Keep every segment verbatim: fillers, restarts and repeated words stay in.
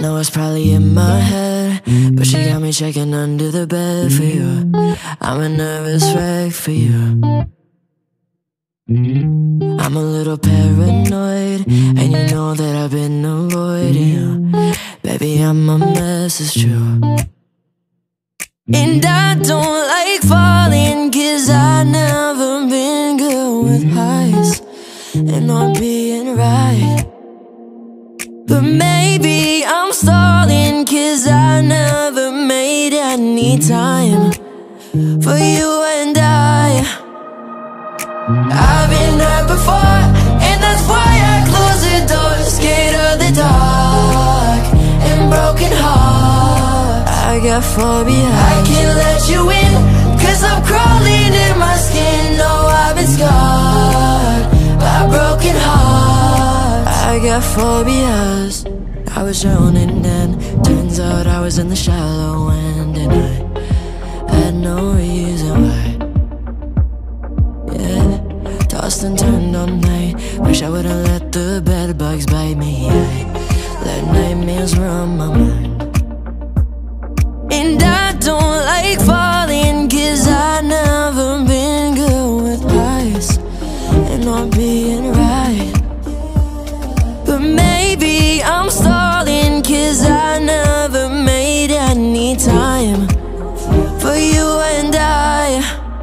know it's probably in my head, but she got me checking under the bed for you. I'm a nervous wreck for you. I'm a little paranoid, and you know that I've been avoiding you. Baby, I'm a mess, it's true. And I don't like falling, cause I've never been good with heights and not being right. But maybe I'm stalling, cause I never made any time for you and I. I've been hurt before, and that's why I close the door. Scared of the dark and broken heart. I got phobia, I can't let you in, cause I'm crawling in my skin. No, I've been scarred by a broken heart. I got phobias. I was drowning and turns out I was in the shallow end, and I had no reason why. Yeah, tossed and turned all night. Wish I would've let the bed bugs bite me. I let nightmares run my mind. And I don't like falling, cause I've never been good with heights and not being right. But maybe I'm stalling, cause I never made any time for you and I.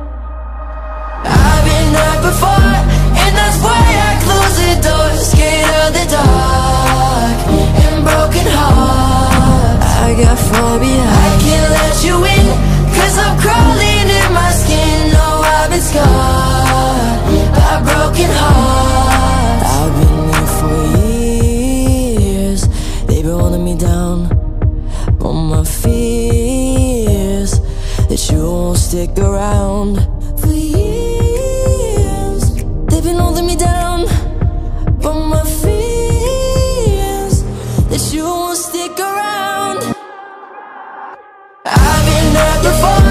I've been hurt before, and that's why I close the door. Scared of the dark and broken heart. I got phobia, I can't let you in, cause I'm crawling in my skin. No, I've been scarred by a broken heart. I've been there for years, they've been holding me down on my fears that you won't stick around. For years, they've been holding me down on my fears that you won't stick around. I've been hurt before,